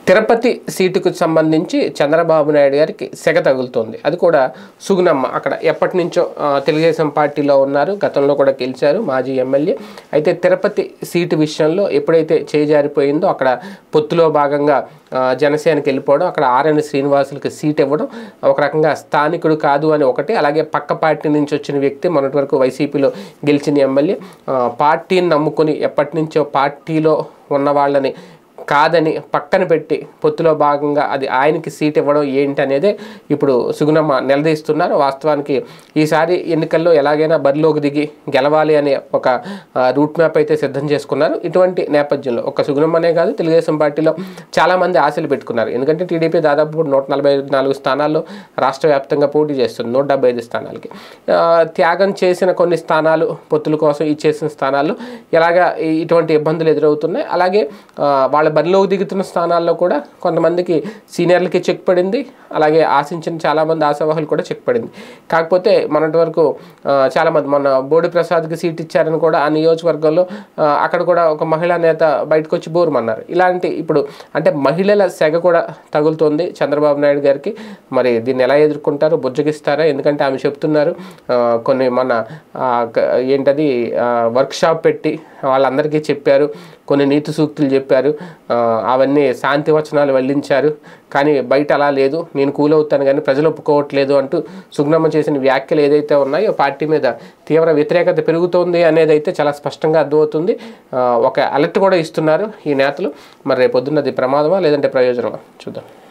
తిరుపతి సీటుకు సంబంధించి చంద్రబాబు నాయుడు గారికి సెగ తగులుతోంది. అది కూడా సుగుణమ్మ అక్కడ ఎప్పటి నుంచో తెలుగుదేశం పార్టీలో ఉన్నారు, గతంలో కూడా గెలిచారు, మాజీ ఎమ్మెల్యే. అయితే తిరుపతి సీటు విషయంలో ఎప్పుడైతే చేజారిపోయిందో అక్కడ పొత్తులో భాగంగా జనసేనకి వెళ్ళిపోవడం, అక్కడ ఆర్ఎన్ శ్రీనివాసులకి సీట్ ఇవ్వడం, ఒక రకంగా స్థానికుడు కాదు అని ఒకటి, అలాగే పక్క పార్టీ నుంచి వచ్చిన వ్యక్తి, మొన్నటి వరకు వైసీపీలో గెలిచిన ఎమ్మెల్యే, పార్టీని నమ్ముకొని ఎప్పటి నుంచో పార్టీలో ఉన్న వాళ్ళని కాదని పక్కన పెట్టి పొత్తులో భాగంగా అది ఆయనకి సీట్ ఇవ్వడం ఏంటి అనేది ఇప్పుడు సుగుణమ్మ నిలదీస్తున్నారు. వాస్తవానికి ఈసారి ఎన్నికల్లో ఎలాగైనా బరిలోకి దిగి గెలవాలి అనే ఒక రూట్ మ్యాప్ అయితే సిద్ధం చేసుకున్నారు. ఇటువంటి నేపథ్యంలో ఒక సుగుణమ్మనే కాదు, తెలుగుదేశం పార్టీలో చాలామంది ఆశలు పెట్టుకున్నారు. ఎందుకంటే టీడీపీ దాదాపు 144 స్థానాల్లో రాష్ట్ర వ్యాప్తంగా పోటీ చేస్తుంది, 175 స్థానాలకి. త్యాగం చేసిన కొన్ని స్థానాలు పొత్తుల కోసం ఇచ్చేసిన స్థానాల్లో ఎలాగా ఇటువంటి ఇబ్బందులు ఎదురవుతున్నాయి. అలాగే వాళ్ళ బరిలోకి దిగుతున్న స్థానాల్లో కూడా కొంతమందికి సీనియర్లకి చెక్ పడింది, అలాగే ఆశించిన చాలామంది ఆశావాహులు కూడా చెక్ పడింది. కాకపోతే మొన్నటి వరకు చాలామంది మొన్న బోడి ప్రసాద్కి సీట్ ఇచ్చారని కూడా ఆ నియోజకవర్గంలో అక్కడ కూడా ఒక మహిళా నేత బయటకు వచ్చి బోరుమన్నారు. ఇలాంటి ఇప్పుడు అంటే మహిళల సెగ కూడా తగులుతోంది చంద్రబాబు నాయుడు గారికి. మరి దీన్ని ఎలా ఎదుర్కొంటారు, బుజ్జగిస్తారా? ఎందుకంటే ఆమె చెప్తున్నారు కొన్ని మన ఏంటది వర్క్షాప్ పెట్టి వాళ్ళందరికీ చెప్పారు, కొన్ని నీతి సూక్తులు చెప్పారు, అవన్నీ శాంతి వచనాలు వెల్లించారు, కానీ బయట అలా లేదు, నేను కూలవుతాను కానీ ప్రజలు ఒప్పుకోవట్లేదు అంటూ సుగుణమ్మ చేసిన వ్యాఖ్యలు ఏదైతే ఉన్నాయో పార్టీ మీద తీవ్ర వ్యతిరేకత పెరుగుతోంది అనేది అయితే చాలా స్పష్టంగా అర్థమవుతుంది. ఒక అలర్ట్ కూడా ఇస్తున్నారు ఈ నేతలు. మరి రేపు పొద్దున్నది ప్రమాదమా లేదంటే ప్రయోజనమా చూద్దాం.